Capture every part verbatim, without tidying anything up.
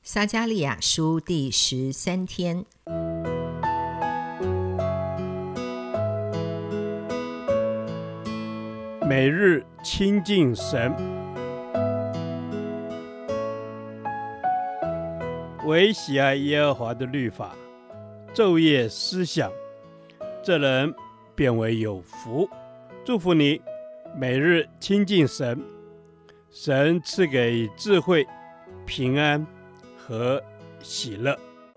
撒迦利亚书第十三天， 每日亲近神，唯喜爱耶和华的律法，昼夜思想，这人便为有福。祝福你，每日亲近神，神赐给智慧、平安和喜乐。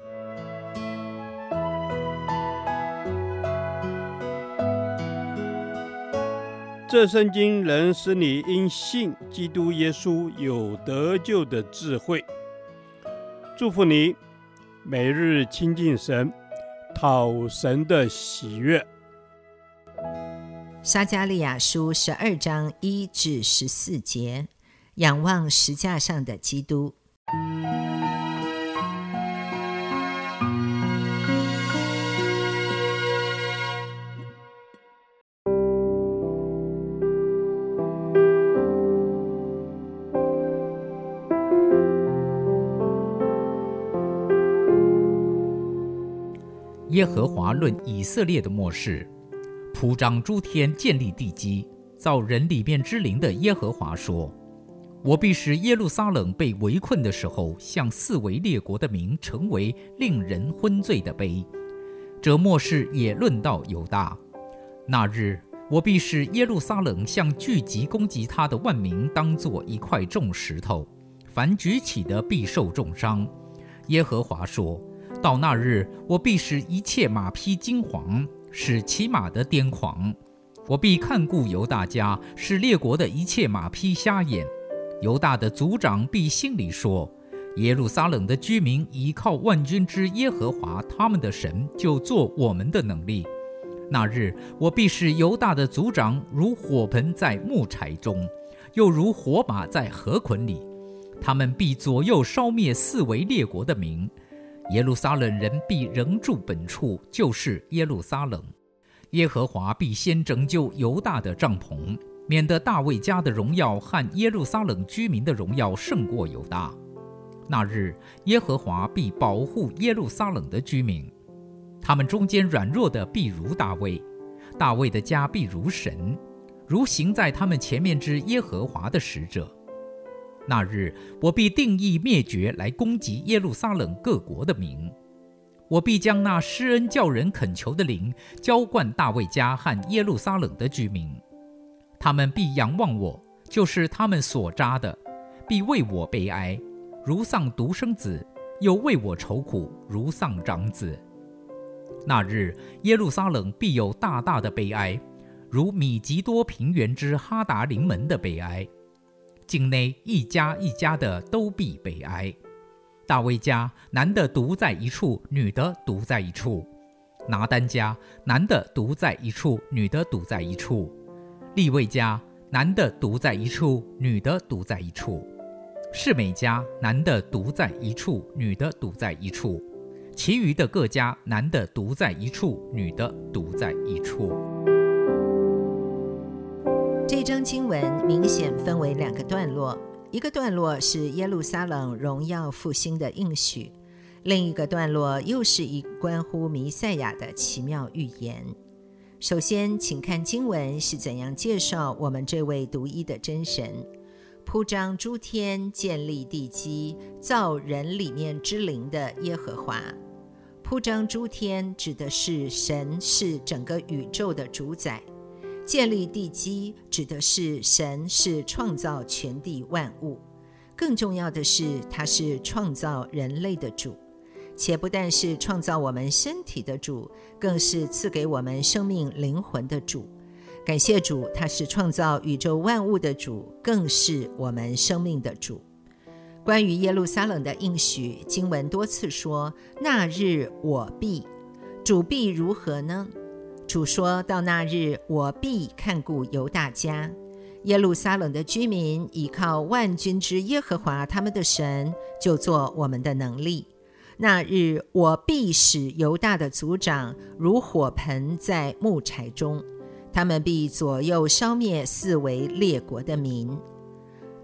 这圣经能使你因信基督耶稣有得救的智慧。祝福你，每日亲近神，讨神的喜悦。 撒迦利亚书十二章一至十四节，仰望石架上的基督。 耶和华论以色列的末世，铺张诸天，建立地基，造人里面之灵的耶和华说：我必使耶路撒冷被围困的时候，向四围列国的民成为令人昏醉的杯。这末世也论到犹大。那日，我必使耶路撒冷向聚集攻击他的万民当作一块重石头，凡举起的必受重伤。耶和华说：到那日，我必使一切马匹惊惶，使骑马的癫狂。我必看顾犹大家，使列国的一切马匹瞎眼。犹大的族长必心里说：耶路撒冷的居民依靠万军之耶和华他们的神，就做我们的能力。那日，我必使犹大的族长如火盆在木柴中，又如火把在河捆里。他们必左右烧灭四围列国的民。耶路撒冷人必仍住本处，就是耶路撒冷。耶和华必先拯救犹大的帐篷，免得大卫家的荣耀和耶路撒冷居民的荣耀胜过犹大。那日，耶和华必保护耶路撒冷的居民，他们中间软弱的必如大卫，大卫的家必如神，如行在他们前面之耶和华的使者。那日，我必定义灭绝来攻击耶路撒冷各国的民。我必将那施恩叫人恳求的灵浇灌大卫家和耶路撒冷的居民。他们必仰望我，就是他们所扎的，必为我悲哀，如丧独生子，又为我愁苦，如丧长子。那日，耶路撒冷必有大大的悲哀，如米吉多平原之哈达临门的悲哀。境内一家一家的都必悲哀。大卫家，男的独在一处，女的独在一处；拿单家，男的独在一处，女的独在一处；利未家，男的独在一处，女的独在一处；示每家，男的独在一处，女的独在一处；其余的各家，男的独在一处，女的独在一处。 这章经文明显分为两个段落，一个段落是耶路撒冷荣耀复兴的应许，另一个段落又是一关乎弥赛亚的奇妙预言。首先，请看经文是怎样介绍我们这位独一的真神：铺张诸天，建立地基，造人里面之灵的耶和华。铺张诸天指的是神是整个宇宙的主宰，建立地基指的是神是创造全地万物，更重要的是他是创造人类的主，且不但是创造我们身体的主，更是赐给我们生命灵魂的主。感谢主，他是创造宇宙万物的主，更是我们生命的主。关于耶路撒冷的应许，经文多次说：那日我必。主必如何呢？主说到那日，我必看顾犹大家。耶路撒冷的居民依靠万军之耶和华他们的神，就做我们的能力。那日，我必使犹大的族长如火盆在木柴中，他们必左右烧灭四围列国的民。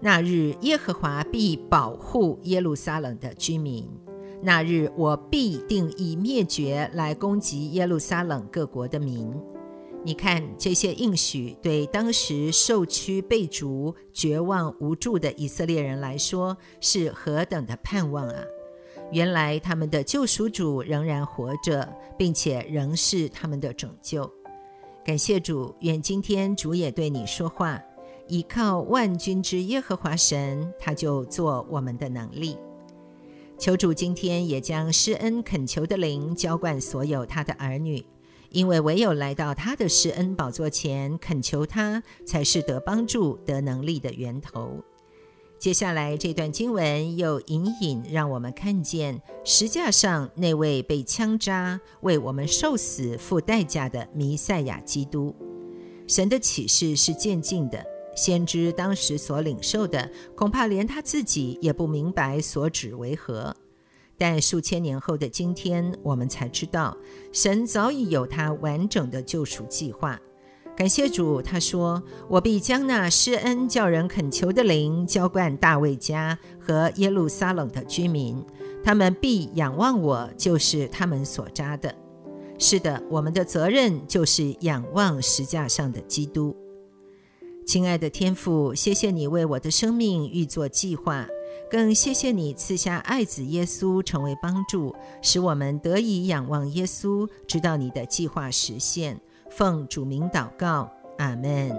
那日耶和华必保护耶路撒冷的居民，那日我必定以灭绝来攻击耶路撒冷各国的民。你看，这些应许对当时受屈被逐、绝望无助的以色列人来说是何等的盼望啊！原来他们的救赎主仍然活着，并且仍是他们的拯救。感谢主，愿今天主也对你说话，依靠万军之耶和华神，他就做我们的能力。求主今天也将施恩恳求的灵浇灌所有他的儿女，因为唯有来到他的施恩宝座前恳求他，才是得帮助得能力的源头。接下来这段经文又隐隐让我们看见十架上那位被枪扎为我们受死付代价的弥赛亚基督。神的启示是渐进的，先知当时所领受的，恐怕连他自己也不明白所指为何。但数千年后的今天，我们才知道，神早已有他完整的救赎计划。感谢主，他说：“我必将那施恩叫人恳求的灵浇灌大卫家和耶路撒冷的居民，他们必仰望我，就是他们所扎的。”是的，我们的责任就是仰望十架上的基督。亲爱的天父，谢谢你为我的生命预作计划，更谢谢你赐下爱子耶稣成为帮助，使我们得以仰望耶稣，直到你的计划实现。奉主名祷告，阿们。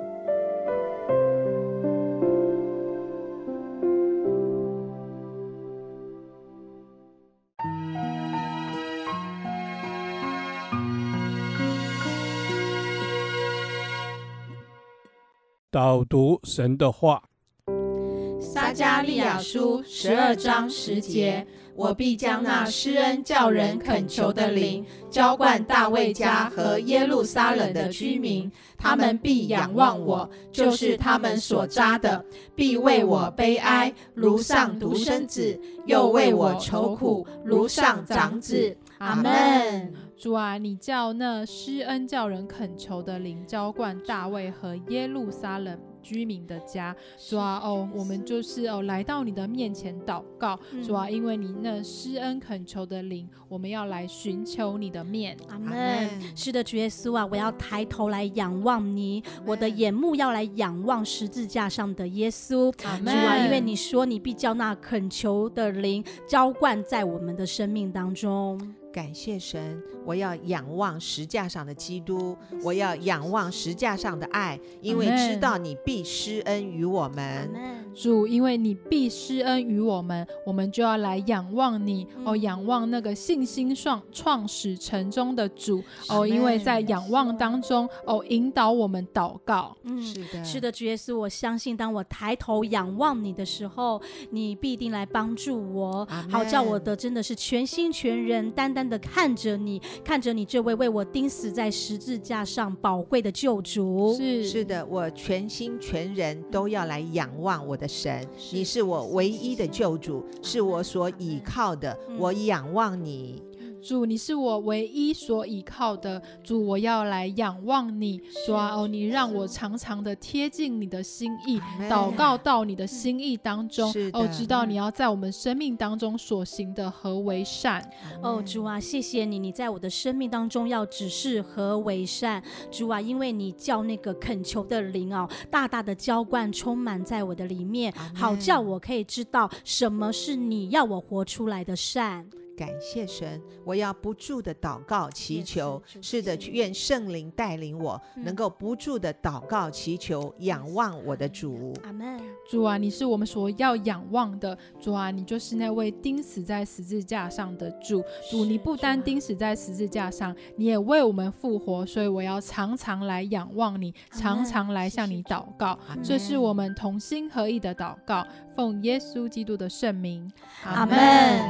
导读神的话。 撒迦利亚书十二章十节，我必将那施恩叫人恳求的灵浇灌大卫家和耶路撒冷的居民，他们必仰望我，就是他们所扎的，必为我悲哀，如上独生子，又为我愁苦，如上长子。阿们。 主啊，你叫那施恩叫人恳求的灵浇灌大卫和耶路撒冷居民的家。主啊，哦，我们就是哦来到你的面前祷告。嗯、主啊，因为你那施恩恳求的灵，我们要来寻求你的面。 阿们。是的，主耶稣啊，我要抬头来仰望你，我的眼目要来仰望十字架上的耶稣。 阿们。 主啊，因为你说你必叫那恳求的灵浇灌在我们的生命当中。 感谢神，我要仰望十架上的基督，我要仰望十架上的爱，因为知道你必施恩于我们。 主，因为你必施恩于我们，我们就要来仰望你、嗯、哦，仰望那个信心创创始成终的主哦，因为在仰望当中哦，引导我们祷告。 嗯，是的，是的，主耶稣，我相信当我抬头仰望你的时候，你必定来帮助我，好叫我的真的是全心全人单单的看着你，看着你这位为我钉死在十字架上宝贵的救主。 是是的，我全心全人都要来仰望我的神，你是我唯一的救主，是我所倚靠的，我仰望你。 主，你是我唯一所倚靠的，主，我要来仰望你。主啊，哦，你让我常常的贴近你的心意，祷告到你的心意当中，哦，知道你要在我们生命当中所行的何为善。 哦，主啊，谢谢你，你在我的生命当中要指示何为善。主啊，因为你叫那个恳求的灵哦，大大的浇灌充满在我的里面，好叫我可以知道什么是你要我活出来的善。 感谢神，我要不住的祷告祈求，是的，愿圣灵带领我、嗯、能够不住的祷告祈求，仰望我的主。 阿们。 主啊，你是我们所要仰望的，主啊，你就是那位钉死在十字架上的主。主，你不单钉死在十字架上，你也为我们复活，所以我要常常来仰望你，常常来向你祷告。这是我们同心合意的祷告，奉耶稣基督的圣名。 阿们。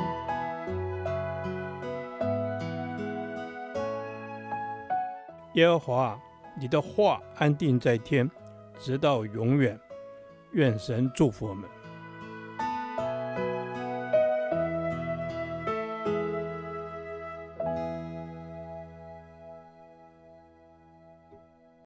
耶和华，你的话安定在天，直到永远。愿神祝福我们。